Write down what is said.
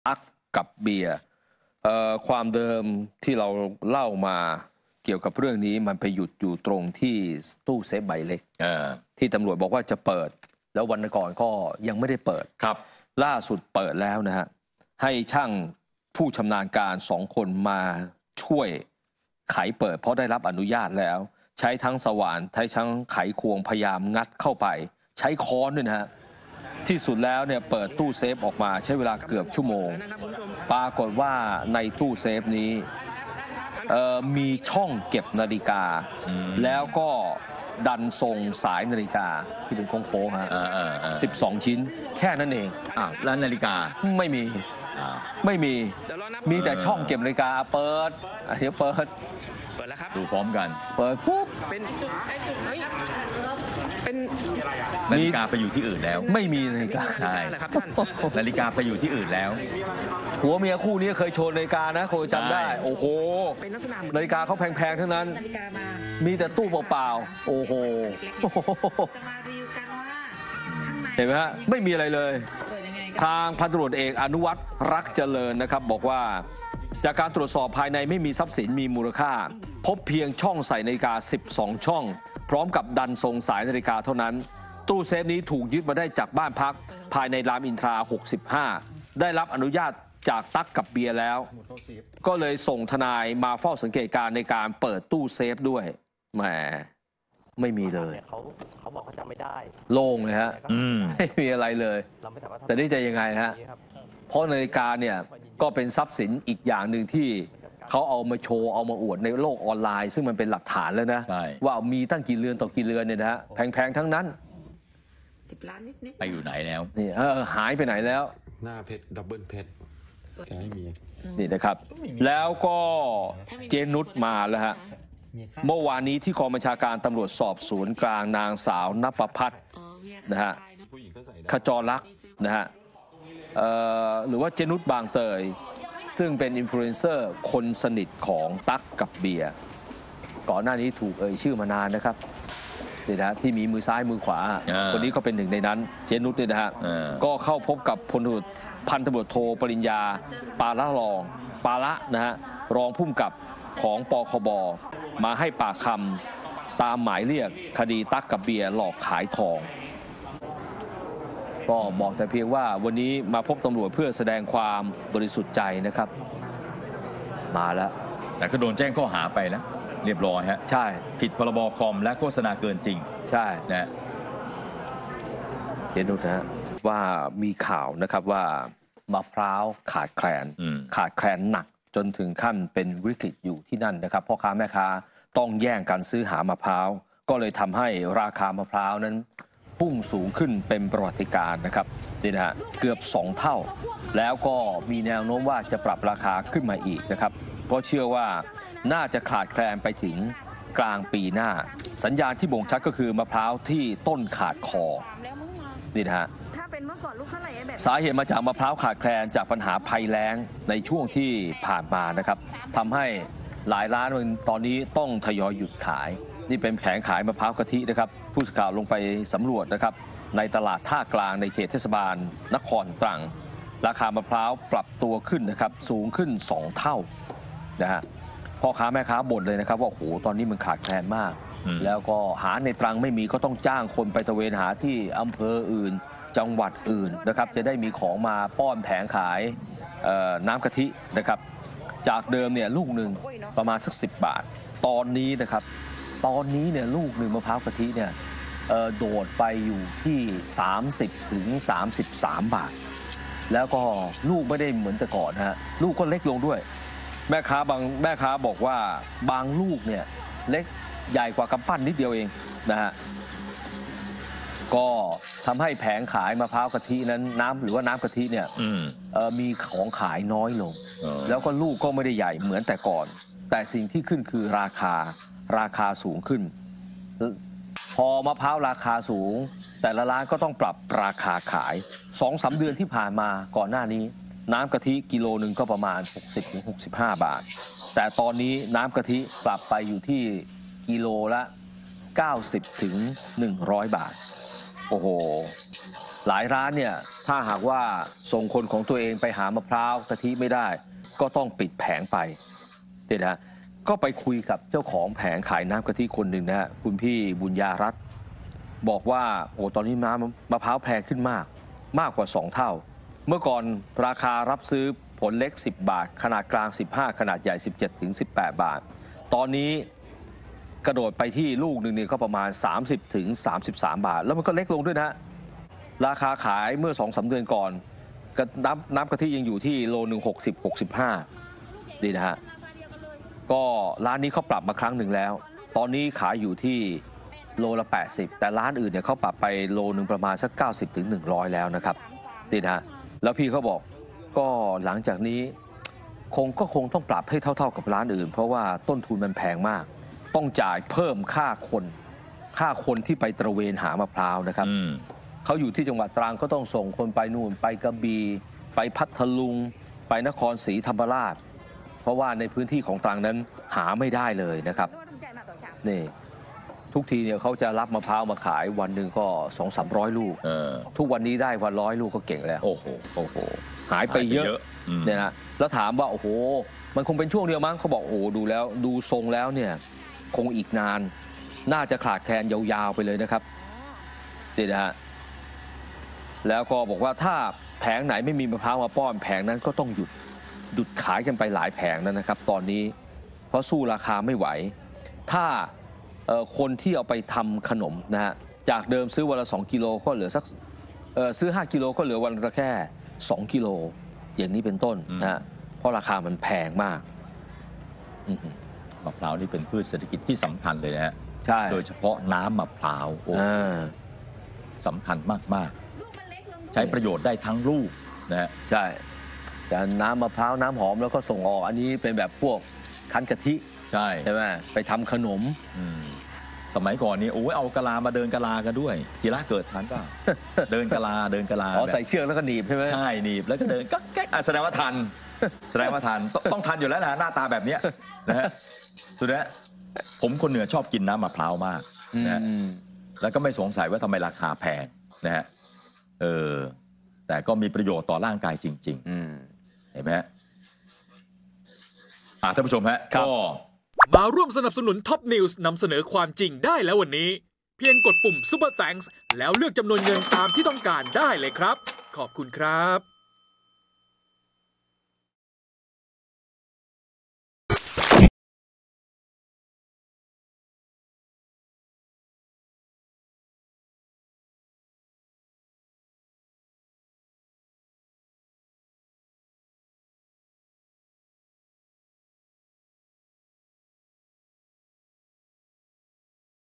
ตั๊กกับเบียร์ความเดิมที่เราเล่ามาเกี่ยวกับเรื่องนี้มันไปหยุดอยู่ตรงที่ตู้เซฟใบเล็กที่ตำรวจบอกว่าจะเปิดแล้ววันก่อนก็ยังไม่ได้เปิดครับล่าสุดเปิดแล้วนะฮะให้ช่างผู้ชำนาญการ2 คนมาช่วยไขเปิดเพราะได้รับอนุญาตแล้วใช้ทั้งสว่านใช้ทั้งไขควงพยายามงัดเข้าไปใช้ค้อนด้วยนะฮะที่สุดแล้วเนี่ยเปิดตู้เซฟออกมาใช้เวลาเกือบชั่วโมงปรากฏว่าในตู้เซฟนี้มีช่องเก็บนาฬิกาแล้วก็ดันทรงสายนาฬิกาที่เป็นโค้งๆฮะ12 ชิ้นแค่นั้นเองแล้วนาฬิกาไม่มีมีแต่ช่องเก็บนาฬิกาเปิดเดี๋ยวเปิดแล้วครับดูพร้อมกันเปิดปุ๊บเป็นนาฬิกาไปอยู่ที่อื่นแล้วไม่มีนาฬิกาใช่นาฬิกาไปอยู่ที่อื่นแล้วหัวเมียคู่นี้เคยโชว์นาฬิกานะเคยจำได้โอ้โหนาฬิกาเขาแพงๆทั้งนั้นมีแต่ตู้เปล่าๆโอ้โหเห็นไหมฮะไม่มีอะไรเลยทางพันตำรวจเอกอนุวัฒน์รักเจริญนะครับบอกว่าจากการตรวจสอบภายในไม่มีทรัพย์สินมีมูลค่าพบเพียงช่องใส่นาฬิกา12 ช่องพร้อมกับดันทรงสายนาฬิกาเท่านั้นตู้เซฟนี้ถูกยึดมาได้จากบ้านพักภายในรามอินทรา65ได้รับอนุญาตจากตั๊กกับเบียร์แล้วก็เลยส่งทนายมาเฝ้าสังเกตการในการเปิดตู้เซฟด้วยแหมไม่มีเลยเขาบอกเขาจำไม่ได้โล่งเลยฮะไม่มีอะไรเลยแต่นี่จะยังไงฮะเพราะนาฬิกาเนี่ยก็เป็นทรัพย์สินอีกอย่างหนึ่งที่เขาเอามาโชว์เอามาอวดในโลกออนไลน์ซึ่งมันเป็นหลักฐานแล้วนะว่ามีตั้งกี่เรือนต่อกี่เรือนเนี่ยนะฮะแพงๆทั้งนั้น 10 ล้านนิดไปอยู่ไหนแล้วนี่หายไปไหนแล้วหน้าเพชรดับเบิลเพชรจะไม่มีนี่นะครับแล้วก็เจนุชมาแล้วฮะเมื่อวานนี้ที่กองบัญชาการตำรวจสอบสวนกลางนางสาวนภพัฒน์นะฮะขจรลักษณ์นะฮะหรือว่าเจนุชบางเตยซึ่งเป็นอินฟลูเอนเซอร์คนสนิทของตั๊กกับเบียร์ก่อนหน้านี้ถูกชื่อมานานนะครับนี่นะที่มีมือซ้ายมือขวาคนนี้ก็เป็นหนึ่งในนั้นเจนุชเนี่ยนะฮะก็เข้าพบกับพันตำรวจโทปริญญาปาละนะฮะรองผู้กำกับของปคบมาให้ปากคำตามหมายเรียกคดีตั๊กกับเบียร์หลอกขายทองก็บอกแต่เพียงว่าวันนี้มาพบตำรวจเพื่อแสดงความบริสุทธิ์ใจนะครับมาแล้วแต่ก็โดนแจ้งข้อหาไปแล้วเรียบร้อยฮะใช่ผิดพรบคอมและโฆษณาเกินจริงใช่นะเห็นดูนะว่ามีข่าวนะครับว่ามะพร้าวขาดแคลนหนักจนถึงขั้นเป็นวิกฤตอยู่ที่นั่นนะครับพ่อค้าแม่ค้าต้องแย่งกันซื้อหามะพร้าวก็เลยทำให้ราคามะพร้าวนั้นพุ่งสูงขึ้นเป็นประวัติการณ์นะครับนี่นะฮะเกือบ2 เท่าแล้วก็มีแนวโน้มว่าจะปรับราคาขึ้นมาอีกนะครับเพราะเชื่อว่าน่าจะขาดแคลนไปถึงกลางปีหน้าสัญญาณที่บ่งชัดก็คือมะพร้าวที่ต้นขาดคอนี่นะฮะสาเหตุมาจากมะพร้าวขาดแคลนจากปัญหาภัยแล้งในช่วงที่ผ่านมานะครับทำให้หลายร้านตอนนี้ต้องทยอยหยุดขายนี่เป็นแผงขายมะพร้าวกะทินะครับผู้สื่อข่าวลงไปสำรวจนะครับในตลาดท่ากลางในเขตเทศบาลนครตรังราคามะพร้าวปรับตัวขึ้นนะครับสูงขึ้น2 เท่านะฮะพ่อค้าแม่ค้าบ่นเลยนะครับว่าโอ้โหตอนนี้มันขาดแคลนมากแล้วก็หาในตรังไม่มีก็ต้องจ้างคนไปตระเวนหาที่อำเภออื่นจังหวัดอื่นนะครับจะได้มีของมาป้อนแผงขายน้ำกะทินะครับจากเดิมเนี่ยลูกหนึ่งประมาณสัก10 บาทตอนนี้นะครับเนี่ยลูกหนึ่งมะพร้าวกะทิเนี่ยโดดไปอยู่ที่30 ถึง 33 บาทแล้วก็ลูกไม่ได้เหมือนแต่ก่อนฮะลูกก็เล็กลงด้วยแม่ค้าบอกว่าบางลูกเนี่ยเล็กใหญ่กว่ากำปั้นนิดเดียวเองนะฮะก็ทำให้แผงขายมะพร้าวกะทินั้นหรือว่าน้ำกะทิเนี่ยมีของขายน้อยลงแล้วก็ลูกก็ไม่ได้ใหญ่เหมือนแต่ก่อนแต่สิ่งที่ขึ้นคือราคาสูงขึ้นพอมะพร้าวราคาสูงแต่ละร้านก็ต้องปรับราคาขาย 2-3 เดือนที่ผ่านมาก่อนหน้านี้น้ำกะทิกิโลหนึ่งก็ประมาณ 60-65 บาทแต่ตอนนี้น้ำกะทิปรับไปอยู่ที่กิโลละ 90-100 บาทโอ้โหหลายร้านเนี่ยถ้าหากว่าส่งคนของตัวเองไปหามะพร้าวกะทิไม่ได้ก็ต้องปิดแผงไปเนี่ยนะก็ไปคุยกับเจ้าของแผงขายน้ำกะทิคนหนึ่งนะฮะคุณพี่บุญญารัตน์บอกว่าโอ้ตอนนี้น้ำมะพร้าวแพงขึ้นมากกว่า2 เท่าเมื่อก่อนราคารับซื้อผลเล็ก10 บาทขนาดกลาง15ขนาดใหญ่17 ถึง 18 บาทตอนนี้กระโดดไปที่ลูกหนึ่งเนี่ยก็ประมาณ30 ถึง 33 บาทแล้วมันก็เล็กลงด้วยนะราคาขายเมื่อ 2-3 เดือนก่อนน้ำกะทิยังอยู่ที่โลนึง60-65ดีนะฮะก็ร้านนี้เขาปรับมาครั้งหนึ่งแล้วตอนนี้ขายอยู่ที่โลละ80แต่ร้านอื่นเนี่ยเขาปรับไปโลนึงประมาณสัก90 ถึง 100แล้วนะครับดีนะฮะแล้วพี่เขาบอกก็หลังจากนี้คงต้องปรับให้เท่ากับร้านอื่นเพราะว่าต้นทุนมันแพงมากต้องจ่ายเพิ่มค่าคนที่ไปตระเวนหามะพร้าวนะครับเขาอยู่ที่จังหวัดตรังก็ต้องส่งคนไปนู่นไปกระบี่ไปพัทลุงไปนครศรีธรรมราชเพราะว่าในพื้นที่ของตรังนั้นหาไม่ได้เลยนะครับนี่ทุกทีเนี่ยเขาจะรับมะพร้าวมาขายวันหนึ่งก็200-300 ลูกทุกวันนี้ได้วัน100 ลูกก็เก่งแล้วโอ้โหหายไปเยอะเนี่ยนะแล้วถามว่าโอ้โหมันคงเป็นช่วงเดียวมั้งเขาบอกโอ้ดูทรงแล้วเนี่ยคงอีกนานน่าจะขาดแคลนยาวๆไปเลยนะครับนี่นะฮะแล้วก็บอกว่าถ้าแผงไหนไม่มีมะพร้าวมาป้อนแผงนั้นก็ต้องหยุดขายกันไปหลายแผงแล้วนะครับตอนนี้เพราะสู้ราคาไม่ไหวถ้าคนที่เอาไปทำขนมนะฮะจากเดิมซื้อวันละ2 กิโลก็เหลือสักซื้อ5 กิโลก็เหลือวันละแค่2 กิโลอย่างนี้เป็นต้นนะฮะเพราะราคามันแพงมากมะพร้าวนี่เป็นพืชเศรษฐกิจที่สำคัญเลยนะฮะใช่โดยเฉพาะน้ำมะพร้าวสำคัญมากๆใช้ประโยชน์ได้ทั้งลูกนะฮะใช่จะน้ำมะพร้าวน้ำหอมแล้วก็ส่งออกอันนี้เป็นแบบพวกคั้นกะทิใช่ไหมไปทำขนมสมัยก่อนนี่โอ้ยเอากะลามาเดินกะลากันด้วยกีฬาเกิดทันป่ะเดินกะลาใส่เชือกแล้วก็หนีบใช่ไหมใช่หนีบแล้วก็เดินก็แก๊กแสดงว่าทันต้องทันอยู่แล้วนะหน้าตาแบบนี้นะฮะสุดท้ายผมคนเหนือชอบกินน้ำมะพร้าวมากนะแล้วก็ไม่สงสัยว่าทำไมราคาแพงนะฮะแต่ก็มีประโยชน์ต่อร่างกายจริงๆเห็นไหมฮะท่านผู้ชมฮะก็มาร่วมสนับสนุนท็อปนิวส์นำเสนอความจริงได้แล้ววันนี้เพียงกดปุ่ม Super Thanks แล้วเลือกจำนวนเงินตามที่ต้องการได้เลยครับขอบคุณครับ